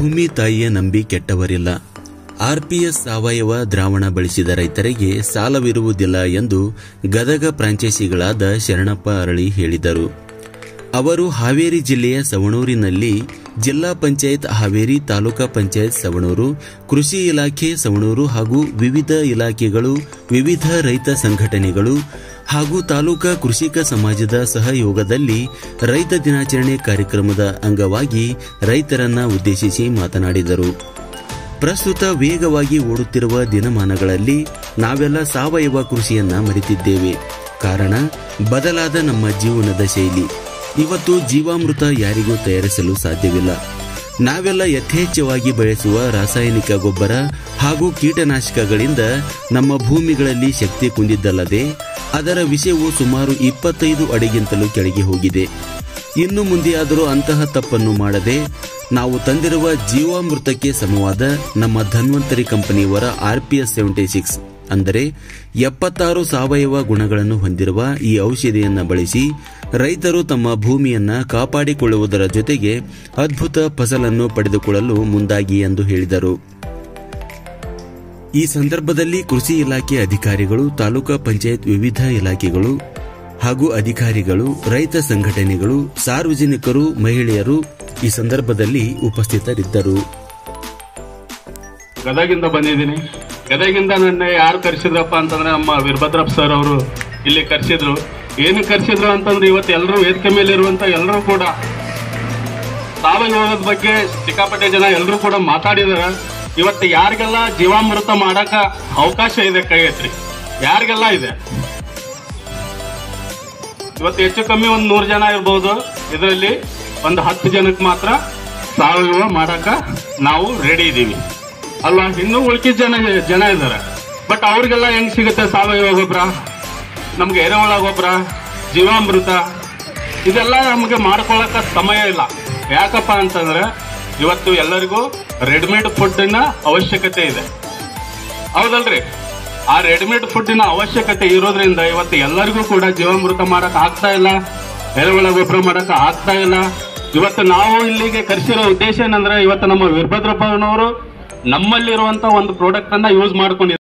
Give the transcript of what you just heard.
ಭೂಮಿ ತಾಯಿಯ ನಂಬಿ ಕೆಟ್ಟವರಿಲ್ಲ. ಆರ್ಪಿಎಸ್ ಸಾವಯವ ದ್ರಾವಣ ಬಳಸಿದ ರೈತರಿಗೆ ಸಾಲವಿರುವುದಿಲ್ಲ ಎಂದು ಗದಗ ಫ್ರಾಂಚೈಸಿಗಳಾದ ಶರಣಪ್ಪ ಅರಳಿ ಹೇಳಿದರು. ಅವರು ಹಾವೇರಿ ಜಿಲ್ಲೆಯ ಸವಣೂರಿನಲ್ಲಿ ಜಿಲ್ಲಾ ಪಂಚಾಯತ್ ಹಾವೇರಿ, ತಾಲೂಕಾ ಪಂಚಾಯತ್ ಸವಣೂರು, ಕೃಷಿ ಇಲಾಖೆ ಸವಣೂರು ಹಾಗೂ ವಿವಿಧ ಇಲಾಖೆಗಳು, ವಿವಿಧ ರೈತ ಸಂಘಟನೆಗಳು ಹಾಗೂ ತಾಲೂಕಾ ಕೃಷಿಕ ಸಮಾಜದ ಸಹಯೋಗದಲ್ಲಿ ರೈತ ದಿನಾಚರಣೆ ಕಾರ್ಯಕ್ರಮದ ಅಂಗವಾಗಿ ರೈತರನ್ನ ಉದ್ದೇಶಿಸಿ ಮಾತನಾಡಿದರು. ಪ್ರಸ್ತುತ ವೇಗವಾಗಿ ಓಡುತ್ತಿರುವ ದಿನಮಾನಗಳಲ್ಲಿ ನಾವೆಲ್ಲ ಸಾವಯವ ಕೃಷಿಯನ್ನ ಮರೆತಿದ್ದೇವೆ. ಕಾರಣ ಬದಲಾದ ನಮ್ಮ ಜೀವನದ ಶೈಲಿ. ಇವತ್ತು ಜೀವಾಮೃತ ಯಾರಿಗೂ ತಯಾರಿಸಲು ಸಾಧ್ಯವಿಲ್ಲ. ನಾವೆಲ್ಲ ಯಥೇಚ್ಛವಾಗಿ ಬಳಸುವ ರಾಸಾಯನಿಕ ಗೊಬ್ಬರ ಹಾಗೂ ಕೀಟನಾಶಕಗಳಿಂದ ನಮ್ಮ ಭೂಮಿಗಳಲ್ಲಿ ಶಕ್ತಿ ಕುಂದಿದ್ದಲ್ಲದೆ ಅದರ ವಿಷಯವು ಸುಮಾರು 25 ಅಡಿಗಿಂತಲೂ ಕೆಳಗೆ ಹೋಗಿದೆ. ಇನ್ನು ಮುಂದೆಯಾದರೂ ಅಂತಹ ತಪ್ಪನ್ನು ಮಾಡದೆ ನಾವು ತಂದಿರುವ ಜೀವಾಮೃತಕ್ಕೆ ಸಮವಾದ ನಮ್ಮ ಧನ್ವಂತರಿ ಕಂಪನಿಯವರ RPS 76 ಅಂದರೆ 76 ಸಾವಯವ ಗುಣಗಳನ್ನು ಹೊಂದಿರುವ ಈ ಔಷಧಿಯನ್ನು ಬಳಸಿ ರೈತರು ತಮ್ಮ ಭೂಮಿಯನ್ನ ಕಾಪಾಡಿಕೊಳ್ಳುವುದರ ಜೊತೆಗೆ ಅದ್ಭುತ ಫಸಲನ್ನು ಪಡೆದುಕೊಳ್ಳಲು ಮುಂದಾಗಿ ಎಂದು ಹೇಳಿದರು. ಈ ಸಂದರ್ಭದಲ್ಲಿ ಕೃಷಿ ಇಲಾಖೆ ಅಧಿಕಾರಿಗಳು, ತಾಲೂಕಾ ಪಂಚಾಯತ್ ವಿವಿಧ ಇಲಾಖೆಗಳು ಹಾಗೂ ಅಧಿಕಾರಿಗಳು, ರೈತ ಸಂಘಟನೆಗಳು, ಸಾರ್ವಜನಿಕರು, ಮಹಿಳೆಯರು ಈ ಸಂದರ್ಭದಲ್ಲಿ ಉಪಸ್ಥಿತರಿದ್ದರು. ಗದಗಿಂದ ಬಂದಿದ್ದೀನಿ. ಗದಗಿಂದ ನನ್ನ ಯಾರು ಕರೆಸಿದ್ರಪ್ಪ ಅಂತಂದ್ರೆ ನಮ್ಮ ವೀರಭದ್ರಪ್ಪ ಸರ್ ಅವರು ಇಲ್ಲಿ ಕರೆಸಿದ್ರು. ಏನು ಕರೆಸಿದ್ರು ಅಂತಂದ್ರೆ ಇವತ್ತು ಎಲ್ಲರೂ ವೇದಿಕೆ ಮೇಲೆ ಇರುವಂತ ಎಲ್ಲರೂ ಕೂಡ ಸಾವಯವದ ಬಗ್ಗೆ ಸಿಕ್ಕಾಪಟ್ಟೆ ಜನ ಎಲ್ಲರೂ ಕೂಡ ಮಾತಾಡಿದಾರೆ. ಇವತ್ತು ಯಾರಿಗೆಲ್ಲ ಜೀವಾಮೃತ ಮಾಡಕ ಅವಕಾಶ ಇದೆ ಕೈ ಎತ್ರಿ, ಯಾರಿಗೆಲ್ಲ ಇದೆ. ಇವತ್ತು ಹೆಚ್ಚು ಕಮ್ಮಿ ಒಂದು 100 ಜನ ಇರ್ಬೋದು. ಇದರಲ್ಲಿ ಒಂದು 10 ಜನಕ್ಕೆ ಮಾತ್ರ ಸಾವಯವ ಮಾಡಕ ನಾವು ರೆಡಿ ಇದ್ದೀವಿ ಅಲ್ವಾ. ಇನ್ನೂ ಉಳ್ಕಿದ ಜನ ಇದ್ದಾರೆ. ಬಟ್ ಅವ್ರಿಗೆಲ್ಲ ಹೆಂಗ್ ಸಿಗುತ್ತೆ ಸಾವಯವ ಗೊಬ್ಬರ, ನಮ್ಗೆ ಎರೆಹುಳ ಗೊಬ್ಬರ, ಜೀವಾಮೃತ ಇದೆಲ್ಲ ನಮಗೆ ಮಾಡ್ಕೊಳ್ಳಕ ಸಮಯ ಇಲ್ಲ. ಯಾಕಪ್ಪ ಅಂತಂದ್ರೆ ಇವತ್ತು ಎಲ್ಲರಿಗೂ ರೆಡಿಮೇಡ್ ಫುಡ್ಡಿನ ಅವಶ್ಯಕತೆ ಇದೆ, ಹೌದಲ್ರಿ. ಆ ರೆಡಿಮೇಡ್ ಫುಡ್ಡಿನ ಅವಶ್ಯಕತೆ ಇರೋದ್ರಿಂದ ಇವತ್ತು ಎಲ್ಲರಿಗೂ ಕೂಡ ಜೀವಾಮೃತ ಮಾಡಕ್ ಆಗ್ತಾ ಇಲ್ಲ, ಎರೆಹುಳ ಗೊಬ್ಬರ ಮಾಡಕ್ ಆಗ್ತಾ ಇಲ್ಲ. ಇವತ್ತು ನಾವು ಇಲ್ಲಿಗೆ ಕರೆಸಿರೋ ಉದ್ದೇಶ ಏನಂದ್ರೆ ಇವತ್ತು ನಮ್ಮ ವೀರಭದ್ರಪ್ಪನವರು ನಮ್ಮಲ್ಲಿರುವಂತ ಒಂದು ಪ್ರಾಡಕ್ಟ್ ಅನ್ನ ಯೂಸ್ ಮಾಡ್ಕೊಂಡಿದ್ದಾರೆ.